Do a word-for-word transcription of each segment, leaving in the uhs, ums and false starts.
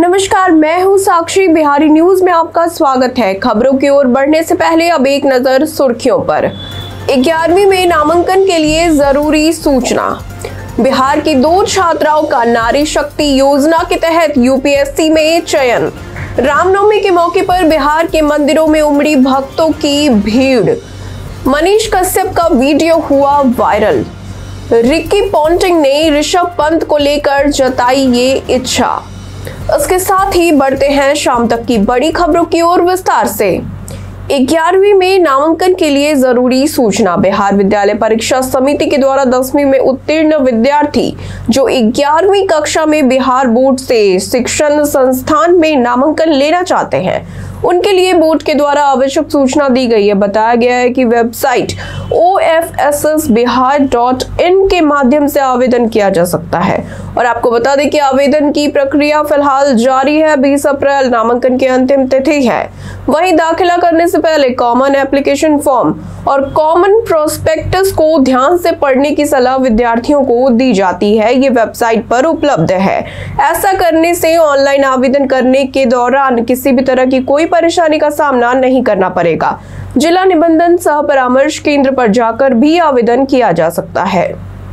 नमस्कार, मैं हूं साक्षी। बिहारी न्यूज में आपका स्वागत है। खबरों की ओर बढ़ने से पहले अब एक नजर सुर्खियों पर। ग्यारहवीं में नामांकन के लिए जरूरी सूचना। बिहार की दो छात्राओं का नारी शक्ति योजना के तहत यूपीएससी में चयन। रामनवमी के मौके पर बिहार के मंदिरों में उमड़ी भक्तों की भीड़। मनीष कश्यप का वीडियो हुआ वायरल। रिकी पॉन्टिंग ने ऋषभ पंत को लेकर जताई ये इच्छा। इसके साथ ही बढ़ते हैं शाम तक की बड़ी खबरों की ओर विस्तार से। ग्यारहवीं में नामांकन के लिए जरूरी सूचना। बिहार विद्यालय परीक्षा समिति के द्वारा दसवीं में उत्तीर्ण विद्यार्थी जो ग्यारहवीं कक्षा में बिहार बोर्ड से शिक्षण संस्थान में नामांकन लेना चाहते हैं, उनके लिए बोर्ड के द्वारा आवश्यक सूचना दी गई है। बताया गया है कि website O F S S Bihar dot in के माध्यम से आवेदन किया जा सकता है। और आपको बता दें कि आवेदन की प्रक्रिया फिलहाल जारी है। बीस अप्रैल नामांकन की अंतिम तिथि है। वहीं दाखिला करने से पहले कॉमन एप्लीकेशन फॉर्म और कॉमन प्रोस्पेक्टस को ध्यान से पढ़ने की सलाह विद्यार्थियों को दी जाती है। ये वेबसाइट पर उपलब्ध है। ऐसा करने से ऑनलाइन आवेदन करने के दौरान किसी भी तरह की कोई परेशानी का सामना नहीं करना पड़ेगा। जिला निबंधन सह परामर्श केंद्र पर जाकर भी आवेदन किया जा सकता है।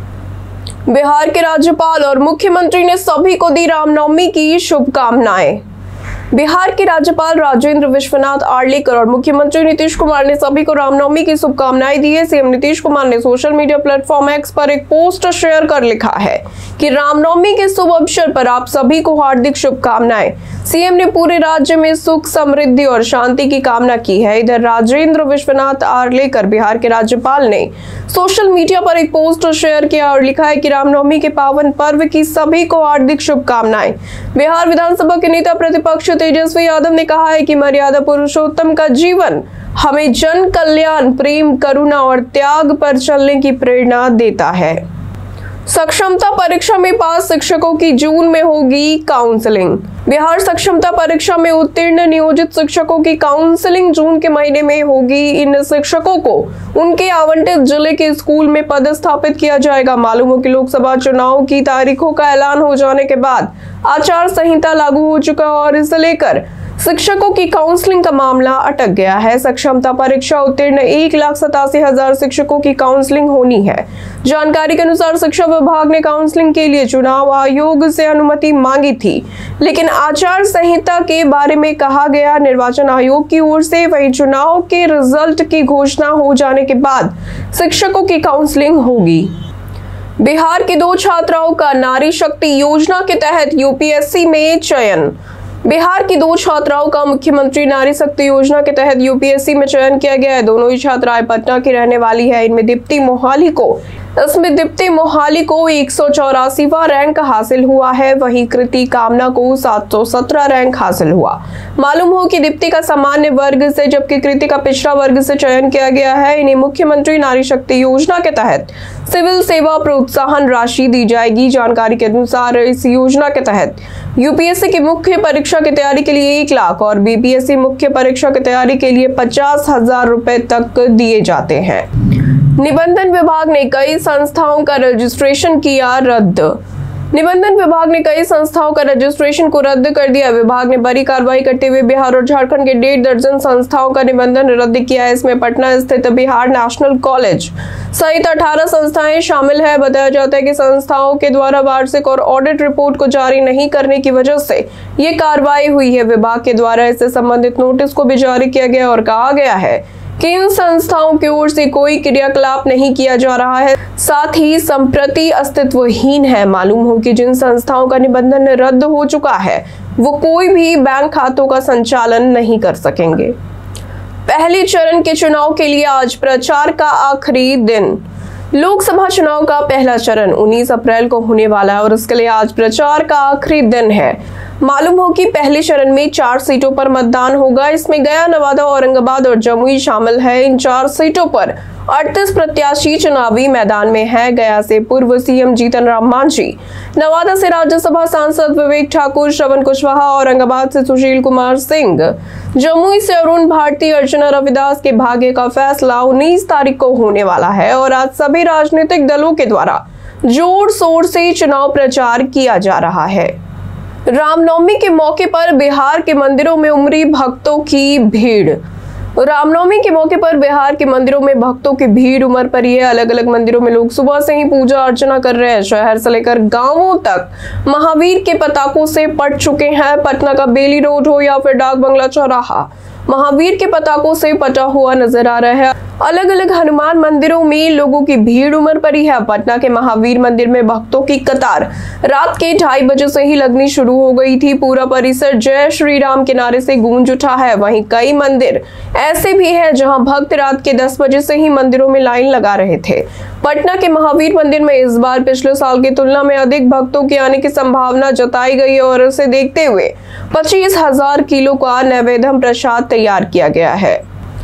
बिहार के राज्यपाल और मुख्यमंत्री ने सभी को दी रामनवमी की शुभकामनाएं। बिहार के राज्यपाल राजेंद्र विश्वनाथ आर्लेकर और मुख्यमंत्री नीतीश कुमार ने सभी को रामनवमी की शुभकामनाएं दी है। सीएम नीतीश कुमार ने सोशल मीडिया प्लेटफॉर्म एक्स पर एक पोस्ट शेयर कर लिखा है कि रामनवमी के शुभ अवसर पर आप सभी को हार्दिक शुभकामनाएं। सीएम ने पूरे राज्य में सुख, समृद्धि और शांति की कामना की है। इधर राजेंद्र विश्वनाथ आर्लेकर बिहार के राज्यपाल ने सोशल मीडिया पर एक पोस्ट शेयर किया और लिखा है कि रामनवमी के पावन पर्व की सभी को हार्दिक शुभकामनाएं। बिहार विधानसभा के नेता प्रतिपक्ष तेजस्वी यादव ने कहा है कि मर्यादा पुरुषोत्तम का जीवन हमें जन कल्याण, प्रेम, करुणा और त्याग पर चलने की प्रेरणा देता है। सक्षमता परीक्षा में पास शिक्षकों की जून में होगी काउंसलिंग। बिहार सक्षमता परीक्षा में उत्तीर्ण नियोजित शिक्षकों की काउंसलिंग जून के महीने में होगी। इन शिक्षकों को उनके आवंटित जिले के स्कूल में पदस्थापित किया जाएगा। मालूम हो कि लोकसभा चुनाव की तारीखों का ऐलान हो जाने के बाद आचार संहिता लागू हो चुका और इसे लेकर शिक्षकों की काउंसलिंग का मामला अटक गया है। सक्षमता परीक्षा उत्तीर्ण एक लाख सतासी हजार शिक्षकों की काउंसलिंग होनी है। जानकारी के अनुसार शिक्षा विभाग ने काउंसलिंग के लिए चुनाव आयोग से अनुमति मांगी थी, लेकिन आचार संहिता के बारे में कहा गया निर्वाचन आयोग की ओर से। वहीं चुनाव के रिजल्ट की घोषणा हो जाने के बाद शिक्षकों की काउंसलिंग होगी। बिहार की दो छात्राओं का नारी शक्ति योजना के तहत यूपीएससी में चयन। बिहार की दो छात्राओं का मुख्यमंत्री नारी शक्ति योजना के तहत यूपीएससी में चयन किया गया है। दोनों ही छात्राएं पटना की रहने वाली है। इनमें दीप्ति मोहाली को इसमें दीप्ति मोहाली को एक सौ चौरासीवां रैंक हासिल हुआ है। वहीं कृति कामना को सात सौ सत्रह रैंक हासिल हुआ। मालूम हो कि दीप्ति का सामान्य वर्ग से जबकि कृति का पिछड़ा वर्ग से चयन किया गया है। इन्हें मुख्यमंत्री नारी शक्ति योजना के तहत सिविल सेवा प्रोत्साहन राशि दी जाएगी। जानकारी के अनुसार इस योजना के तहत यूपीएससी की मुख्य परीक्षा की तैयारी के लिए एक लाख और बीपीएससी मुख्य परीक्षा की तैयारी के लिए पचास हजार रुपए तक दिए जाते हैं। निबंधन विभाग ने कई संस्थाओं का रजिस्ट्रेशन किया रद्द। निबंधन विभाग ने कई संस्थाओं का रजिस्ट्रेशन को रद्द कर दिया। विभाग ने बड़ी कार्रवाई करते हुए बिहार और झारखंड के डेढ़ दर्जन संस्थाओं का निबंधन रद्द किया है। इसमें पटना स्थित बिहार नेशनल कॉलेज सहित अठारह संस्थाएं शामिल है। बताया जाता है कि संस्थाओं के द्वारा वार्षिक और ऑडिट रिपोर्ट को जारी नहीं करने की वजह से ये कार्रवाई हुई है। विभाग के द्वारा इससे संबंधित नोटिस को भी जारी किया गया और कहा गया है कि इन संस्थाओं की ओर से कोई क्रियाकलाप नहीं किया जा रहा है, साथ ही संप्रति अस्तित्वहीन है। मालूम हो कि जिन संस्थाओं का निबंधन रद्द हो चुका है वो कोई भी बैंक खातों का संचालन नहीं कर सकेंगे। पहले चरण के चुनाव के लिए आज प्रचार का आखिरी दिन। लोकसभा चुनाव का पहला चरण उन्नीस अप्रैल को होने वाला है और इसके लिए आज प्रचार का आखिरी दिन है। मालूम हो कि पहले चरण में चार सीटों पर मतदान होगा। इसमें गया, नवादा, औरंगाबाद और जमुई शामिल है। इन चार सीटों पर अड़तीस प्रत्याशी चुनावी मैदान में है। गया से पूर्व सीएम जीतन राम मांझी, नवादा से राज्यसभा सांसद विवेक ठाकुर, श्रवण कुशवाहा, औरंगाबाद से सुशील कुमार सिंह, जमुई से अरुण भारती, अर्चना रविदास के भाग्य का फैसला उन्नीस तारीख को होने वाला है। और आज सभी राजनीतिक दलों के द्वारा जोर शोर से चुनाव प्रचार किया जा रहा है। रामनवमी के मौके पर बिहार के मंदिरों में उमड़ी भक्तों की भीड़। रामनवमी के मौके पर बिहार के मंदिरों में भक्तों की भीड़ उमड़ पड़ी है। अलग अलग मंदिरों में लोग सुबह से ही पूजा अर्चना कर रहे हैं। शहर से लेकर गांवों तक महावीर के पताकों से पट चुके हैं। पटना का बेली रोड हो या फिर डाक बंगला चौराहा, महावीर के पताकों से पटा हुआ नजर आ रहा है। अलग अलग हनुमान मंदिरों में लोगों की भीड़ उमड़ पड़ी है। पटना के महावीर मंदिर में भक्तों की कतार रात के ढाई बजे से ही लगनी शुरू हो गई थी। पूरा परिसर जय श्री राम के नारे से गूंज उठा है। वहीं कई मंदिर ऐसे भी हैं जहां भक्त रात के दस बजे से ही मंदिरों में लाइन लगा रहे थे। पटना के महावीर मंदिर में इस बार पिछले साल की तुलना में अधिक भक्तों के आने की संभावना जताई गई है और इसे देखते हुए पच्चीस हजार किलो का नैवेद्य प्रसाद तैयार किया गया है।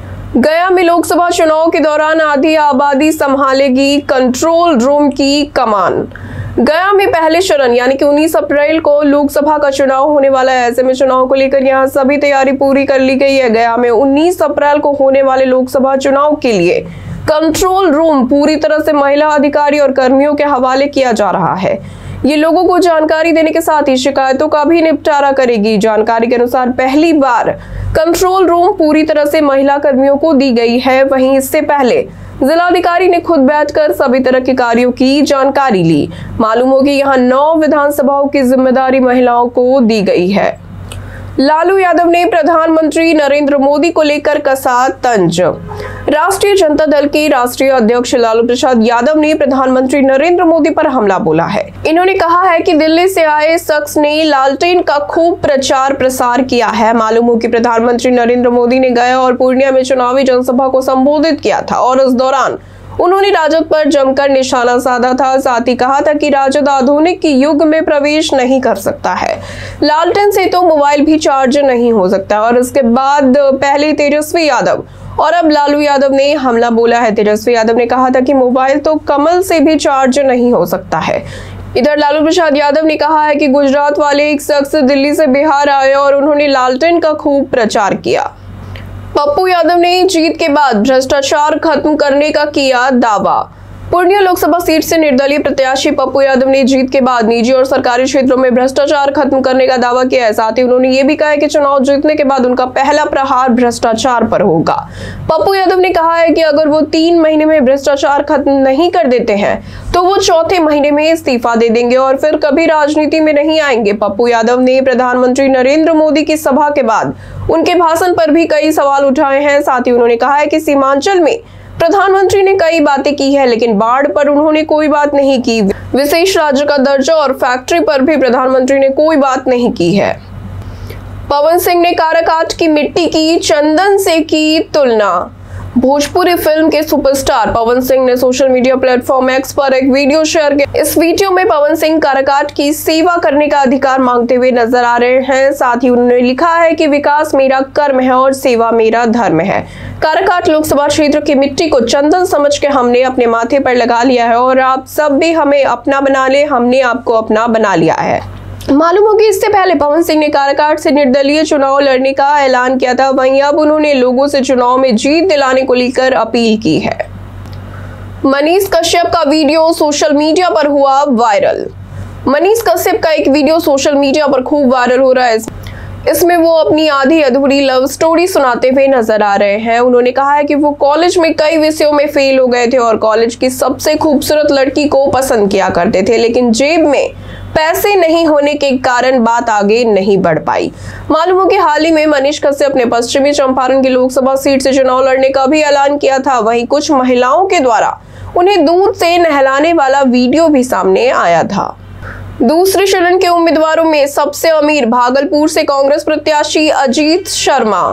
गया में लोकसभा चुनाव के दौरान आधी आबादी संभालेगी कंट्रोल रूम की कमान। गया में पहले चरण यानी कि उन्नीस अप्रैल को लोकसभा का चुनाव होने वाला है। ऐसे में चुनाव को लेकर यहां सभी तैयारी पूरी कर ली गई है। गया में उन्नीस अप्रैल को होने वाले लोकसभा चुनाव के लिए कंट्रोल रूम पूरी तरह से महिला अधिकारी और कर्मियों के हवाले किया जा रहा है। ये लोगों को जानकारी देने के साथ ही शिकायतों का भी निपटारा करेगी। जानकारी के अनुसार पहली बार कंट्रोल रूम पूरी तरह से महिला कर्मियों को दी गई है। वहीं इससे पहले जिलाधिकारी ने खुद बैठकर सभी तरह के कार्यों की जानकारी ली। मालूम हो कि यहाँ नौ विधानसभाओं की जिम्मेदारी महिलाओं को दी गई है। लालू यादव ने प्रधानमंत्री नरेंद्र मोदी को लेकर कसा तंज। राष्ट्रीय जनता दल के राष्ट्रीय अध्यक्ष लालू प्रसाद यादव ने प्रधानमंत्री नरेंद्र मोदी पर हमला बोला है। इन्होंने कहा है कि दिल्ली से आए शख्स ने लालटेन का खूब प्रचार प्रसार किया है। मालूम हो कि प्रधानमंत्री नरेंद्र मोदी ने गया और पूर्णिया में चुनावी जनसभा को संबोधित किया था और इस दौरान उन्होंने राजद पर जमकर निशाना साधा था। साथ ही कहा था कि राजद आधुनिक युग में प्रवेश नहीं कर सकता है। लालटेन से तो मोबाइल भी चार्ज नहीं हो सकता। और इसके बाद पहले तेजस्वी यादव और अब लालू यादव ने हमला बोला है। तेजस्वी यादव ने कहा था कि मोबाइल तो कमल से भी चार्ज नहीं हो सकता है। इधर लालू प्रसाद यादव ने कहा है कि गुजरात वाले एक शख्स दिल्ली से बिहार आए और उन्होंने लालटेन का खूब प्रचार किया। पप्पू यादव ने जीत के बाद भ्रष्टाचार खत्म करने का किया दावा। पूर्णिया लोकसभा सीट से निर्दलीय प्रत्याशी पप्पू यादव ने जीत के बाद निजी और सरकारी क्षेत्रों में भ्रष्टाचार खत्म करने का दावा किया है। साथ ही उन्होंने ये भी कहा है कि चुनाव जीतने के बाद उनका पहला प्रहार भ्रष्टाचार पर होगा। पप्पू यादव ने कहा है कि अगर वो तीन महीने में भ्रष्टाचार खत्म नहीं कर देते हैं तो वो चौथे महीने में इस्तीफा दे देंगे और फिर कभी राजनीति में नहीं आएंगे। पप्पू यादव ने प्रधानमंत्री नरेंद्र मोदी की सभा के बाद उनके भाषण पर भी कई सवाल उठाए हैं। साथ ही उन्होंने कहा है कि सीमांचल में प्रधानमंत्री ने कई बातें की है लेकिन बाढ़ पर उन्होंने कोई बात नहीं की। विशेष राज्य का दर्जा और फैक्ट्री पर भी प्रधानमंत्री ने कोई बात नहीं की है। पवन सिंह ने काराकाट की मिट्टी की चंदन से की तुलना। भोजपुरी फिल्म के सुपरस्टार पवन सिंह ने सोशल मीडिया प्लेटफॉर्म एक्स पर एक वीडियो शेयर किया। इस वीडियो में पवन सिंह काराकाट की सेवा करने का अधिकार मांगते हुए नजर आ रहे हैं। साथ ही उन्होंने लिखा है कि विकास मेरा कर्म है और सेवा मेरा धर्म है। काराकाट लोकसभा क्षेत्र की मिट्टी को चंदन समझ के हमने अपने माथे पर लगा लिया है और आप सब भी हमें अपना बना ले, हमने आपको अपना बना लिया है। मालूम हो कि इससे पहले पवन सिंह ने काराकाट से निर्दलीय चुनाव लड़ने का ऐलान किया था। वहीं अब उन्होंने लोगों से चुनाव में जीत दिलाने को लेकर अपील की है। मनीष कश्यप का वीडियो सोशल मीडिया पर हुआ वायरल। मनीष कश्यप का एक वीडियो सोशल मीडिया पर खूब वायरल हो रहा है। इसमें वो अपनी आधी अधूरी लव स्टोरी सुनाते हुए नजर आ रहे हैं। उन्होंने कहा है कि वो कॉलेज में कई विषयों में फेल हो गए थे और कॉलेज की सबसे खूबसूरत लड़की को पसंद किया करते थे, लेकिन जेब में पैसे नहीं होने के कारण बात आगे नहीं बढ़ पाई। मालूम हो कि हाल ही में मनीष कश्यप ने पश्चिमी चंपारण की लोकसभा सीट से चुनाव लड़ने का भी ऐलान किया था। वहीं कुछ महिलाओं के द्वारा उन्हें दूध से नहलाने वाला वीडियो भी सामने आया था। दूसरे चरण के उम्मीदवारों में सबसे अमीर भागलपुर से कांग्रेस प्रत्याशी अजीत शर्मा।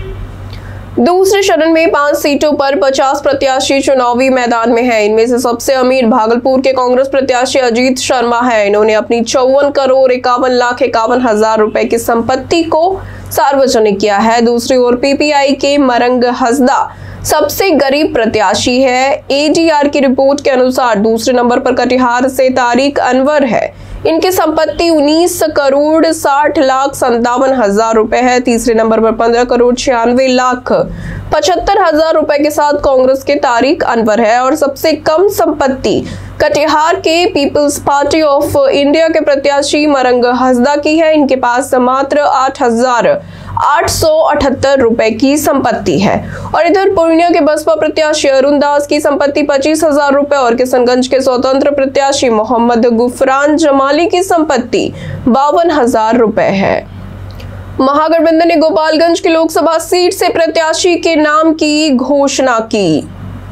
दूसरे चरण में पांच सीटों पर पचास प्रत्याशी चुनावी मैदान में हैं। इनमें से सबसे अमीर भागलपुर के कांग्रेस प्रत्याशी अजीत शर्मा है। इन्होंने अपनी चौवन करोड़ इक्यावन लाख इक्यावन हजार रुपए की संपत्ति को सार्वजनिक किया है। दूसरी ओर पीपीआई के मरंग हसदा सबसे गरीब प्रत्याशी है। एडीआर की रिपोर्ट के अनुसार दूसरे नंबर पर कटिहार से तारिक अनवर है। इनकी संपत्ति उन्नीस करोड़ साठ लाख संतावन हजार रुपए है। तीसरे नंबर पर पंद्रह करोड़ छियानवे लाख पचहत्तर हजार रुपए के साथ कांग्रेस के तारिक अनवर है और सबसे कम संपत्ति कटिहार के पीपल्स पार्टी ऑफ इंडिया के प्रत्याशी मरंग हसदा की है। इनके पास मात्र आठ हजार आठ सौ अठहत्तर रुपए की संपत्ति है। और इधर पूर्णिया के बसपा प्रत्याशी अरुण दास की संपत्ति पच्चीस हजार रुपए और किशनगंज के स्वतंत्र प्रत्याशी मोहम्मद गुफरान जमाली की संपत्ति बावन हजार रुपए है। महागठबंधन ने गोपालगंज की लोकसभा सीट से प्रत्याशी के नाम की घोषणा की।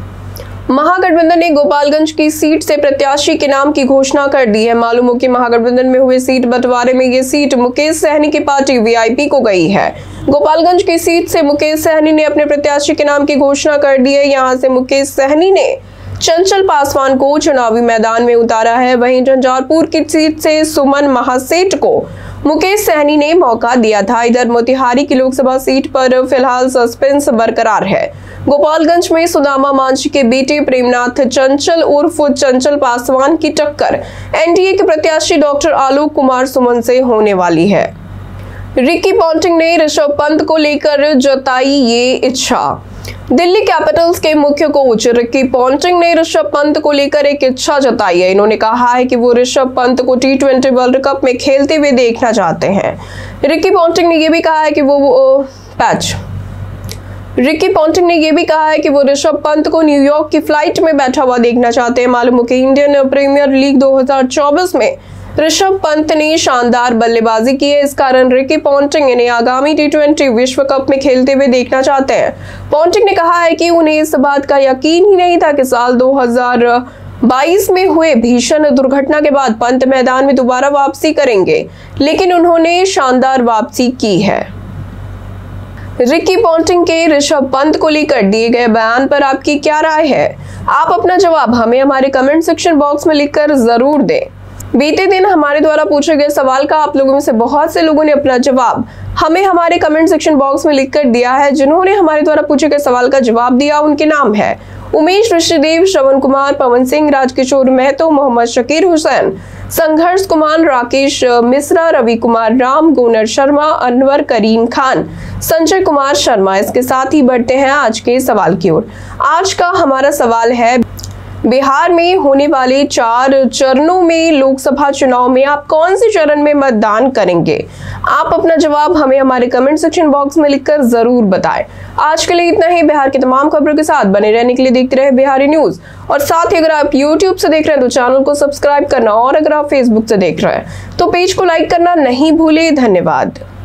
महागठबंधन ने गोपालगंज की सीट से प्रत्याशी के नाम की घोषणा कर दी है। मालूम हो कि महागठबंधन में हुए सीट बंटवारे में ये सीट मुकेश सहनी की पार्टी वीआईपी को गई है। गोपालगंज की सीट से मुकेश सहनी ने अपने प्रत्याशी के नाम की घोषणा कर दी है। यहां से मुकेश सहनी ने चंचल पासवान को चुनावी मैदान में उतारा है। वहीं झंझारपुर की सीट से सुमन महासेठ को मुकेश सहनी ने मौका दिया था। इधर मोतिहारी की लोकसभा सीट पर फिलहाल सस्पेंस बरकरार है। गोपालगंज में सुदामा मांझी के बेटे प्रेमनाथ चंचल उर्फ चंचल पासवान की टक्कर एनडीए के प्रत्याशी डॉक्टर आलोक कुमार सुमन से होने वाली है। रिकी पॉन्टिंग ने ऋषभ पंत को लेकर जताई ये इच्छा। दिल्ली कैपिटल्स के मुख्य कोच रिकी पॉन्टिंग ने ऋषभ पंत को लेकर एक इच्छा जताई है। इन्होंने कहा है कि वो ऋषभ पंत को टी ट्वेंटी वर्ल्ड कप में खेलते हुए देखना चाहते हैं। रिकी पॉन्टिंग ने यह भी कहा है कि वो, वो पैच रिकी पॉन्टिंग ने यह भी कहा है कि वो ऋषभ पंत को न्यूयॉर्क की फ्लाइट में बैठा हुआ देखना चाहते हैं। मालूम हो कि इंडियन प्रीमियर लीग दो हज़ार चौबीस में ऋषभ पंत ने शानदार बल्लेबाजी की है। इस कारण रिकी पॉन्टिंग इन्हें आगामी टी ट्वेंटी विश्व कप में खेलते हुए देखना चाहते हैं। पॉन्टिंग ने कहा है कि उन्हें इस बात का यकीन ही नहीं था कि साल दो हज़ार बाईस में हुए भीषण दुर्घटना के बाद पंत मैदान में दोबारा वापसी करेंगे, लेकिन उन्होंने शानदार वापसी की है। रिकी पॉन्टिंग के ऋषभ पंत को लेकर दिए गए बयान पर आपकी क्या राय है? आप अपना जवाब हमें हमारे कमेंट सेक्शन बॉक्स में लिखकर जरूर दें। बीते दिन हमारे द्वारा पूछे गए सवाल का आप लोगों में से बहुत से लोगों ने अपना जवाब हमें हमारे कमेंट सेक्शन बॉक्स में लिखकर दिया है। जिन्होंने हमारे द्वारा पूछे गए सवाल का जवाब दिया उनके नाम है उमेश ऋषिदेव, श्रवण कुमार, पवन सिंह, राजकिशोर महतो, मोहम्मद शकीर हुसैन, संघर्ष कुमार, राकेश मिश्रा, रवि कुमार राम, गुनर शर्मा, अनवर करीम खान, संजय कुमार शर्मा। इसके साथ ही बढ़ते हैं आज के सवाल की ओर। आज का हमारा सवाल है, बिहार में होने वाले चार चरणों में लोकसभा चुनाव में आप कौन से चरण में मतदान करेंगे? आप अपना जवाब हमें हमारे कमेंट सेक्शन बॉक्स में लिखकर जरूर बताएं। आज के लिए इतना ही। बिहार की तमाम खबरों के साथ बने रहने के लिए देखते रहे बिहारी न्यूज। और साथ ही अगर आप यूट्यूब से देख रहे हैं तो चैनल को सब्सक्राइब करना, और अगर आप फेसबुक से देख रहे हैं तो पेज को लाइक करना नहीं भूले। धन्यवाद।